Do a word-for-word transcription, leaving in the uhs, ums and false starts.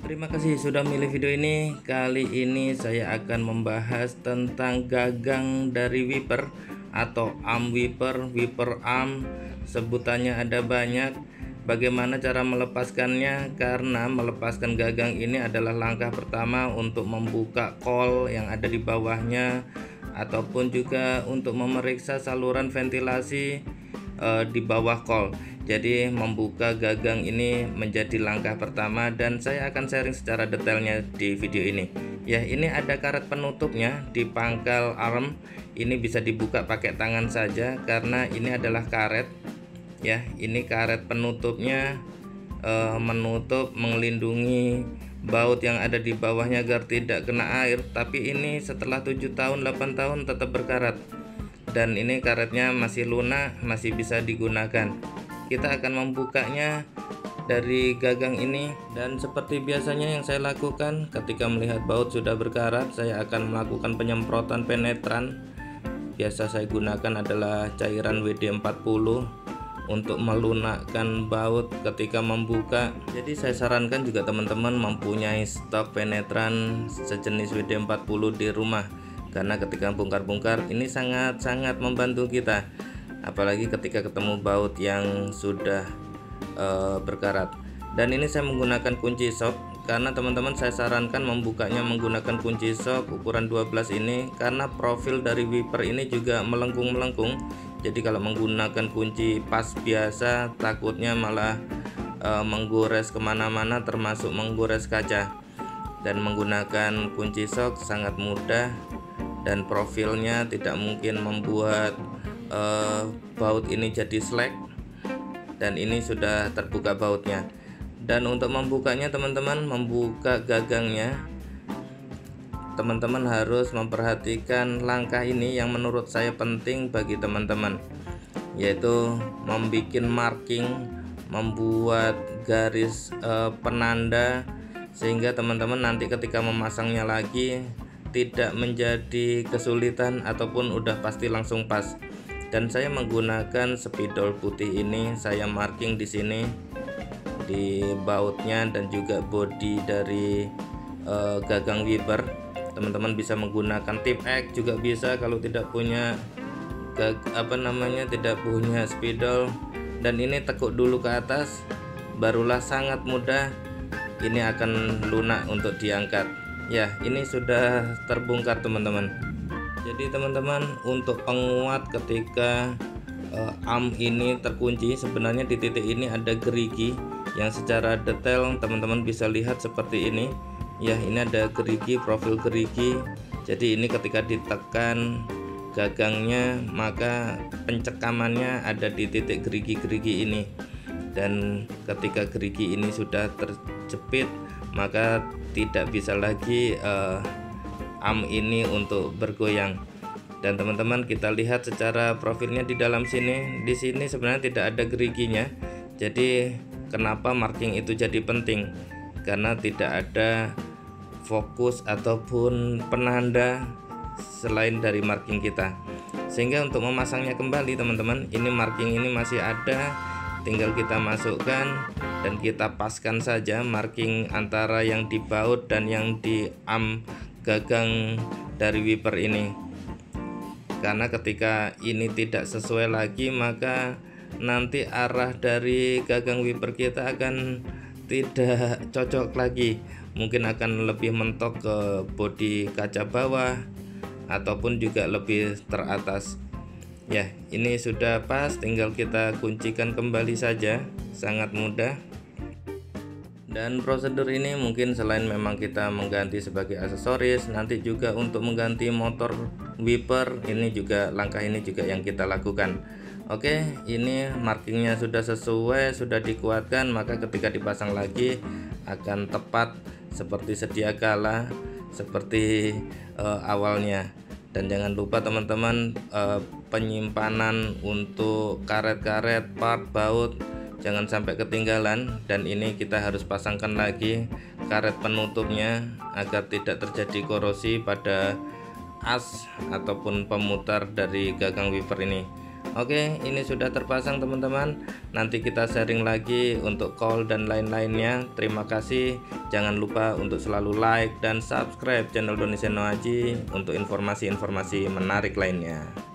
Terima kasih sudah milih video ini. Kali ini saya akan membahas tentang gagang dari wiper atau arm wiper, wiper arm, sebutannya ada banyak. Bagaimana cara melepaskannya, karena melepaskan gagang ini adalah langkah pertama untuk membuka kol yang ada di bawahnya, ataupun juga untuk memeriksa saluran ventilasi uh, di bawah kol. Jadi membuka gagang ini menjadi langkah pertama, dan saya akan sharing secara detailnya di video ini. Ya, ini ada karet penutupnya di pangkal arm. Ini bisa dibuka pakai tangan saja karena ini adalah karet. Ya, ini karet penutupnya, e, menutup, melindungi baut yang ada di bawahnya agar tidak kena air. Tapi ini setelah tujuh tahun delapan tahun tetap berkarat, dan ini karetnya masih lunak, masih bisa digunakan. Kita akan membukanya dari gagang ini, dan seperti biasanya yang saya lakukan ketika melihat baut sudah berkarat, saya akan melakukan penyemprotan penetran. Biasa saya gunakan adalah cairan W D empat puluh untuk melunakkan baut ketika membuka. Jadi saya sarankan juga teman-teman mempunyai stok penetran sejenis W D empat puluh di rumah, karena ketika bongkar-bongkar ini sangat-sangat membantu kita, apalagi ketika ketemu baut yang sudah uh, berkarat. Dan ini saya menggunakan kunci sok, karena teman-teman saya sarankan membukanya menggunakan kunci sok ukuran dua belas ini, karena profil dari wiper ini juga melengkung-melengkung. Jadi kalau menggunakan kunci pas biasa takutnya malah e, menggores kemana-mana, termasuk menggores kaca. Dan menggunakan kunci sok sangat mudah, dan profilnya tidak mungkin membuat e, baut ini jadi slack. Dan ini sudah terbuka bautnya. Dan untuk membukanya teman-teman, membuka gagangnya, teman-teman harus memperhatikan langkah ini yang menurut saya penting bagi teman-teman, yaitu membuat marking, membuat garis eh, penanda, sehingga teman-teman nanti ketika memasangnya lagi tidak menjadi kesulitan ataupun udah pasti langsung pas. Dan saya menggunakan spidol putih ini, saya marking di sini di bautnya dan juga bodi dari eh, gagang wiper. Teman-teman bisa menggunakan tip X juga bisa kalau tidak punya gag, apa namanya tidak punya spidol. Dan ini tekuk dulu ke atas, barulah sangat mudah ini akan lunak untuk diangkat. Ya, ini sudah terbongkar teman-teman. Jadi teman-teman, untuk penguat ketika uh, arm ini terkunci, sebenarnya di titik ini ada gerigi yang secara detail teman-teman bisa lihat seperti ini. Ya, ini ada gerigi, profil gerigi. Jadi ini ketika ditekan gagangnya, maka pencekamannya ada di titik gerigi-gerigi ini. Dan ketika gerigi ini sudah terjepit, maka tidak bisa lagi uh, arm ini untuk bergoyang. Dan teman-teman kita lihat secara profilnya di dalam sini. Di sini sebenarnya tidak ada geriginya. Jadi kenapa marking itu jadi penting? Karena tidak ada fokus ataupun penanda selain dari marking kita, sehingga untuk memasangnya kembali teman-teman, ini marking ini masih ada, tinggal kita masukkan dan kita paskan saja marking antara yang di baut dan yang di arm gagang dari wiper ini. Karena ketika ini tidak sesuai lagi, maka nanti arah dari gagang wiper kita akan tidak cocok lagi, mungkin akan lebih mentok ke bodi kaca bawah ataupun juga lebih teratas. Ya, ini sudah pas, tinggal kita kuncikan kembali saja, sangat mudah. Dan prosedur ini mungkin selain memang kita mengganti sebagai aksesoris, nanti juga untuk mengganti motor wiper, ini juga langkah ini juga yang kita lakukan. Oke, ini markingnya sudah sesuai, sudah dikuatkan, maka ketika dipasang lagi akan tepat seperti sedia kala, seperti uh, awalnya. Dan jangan lupa teman-teman, uh, penyimpanan untuk karet-karet, part, baut jangan sampai ketinggalan. Dan ini kita harus pasangkan lagi karet penutupnya agar tidak terjadi korosi pada as ataupun pemutar dari gagang wiper ini. Oke, ini sudah terpasang teman-teman. Nanti kita sharing lagi untuk call dan lain-lainnya. Terima kasih. Jangan lupa untuk selalu like dan subscribe channel Doni Seno Aji untuk informasi-informasi menarik lainnya.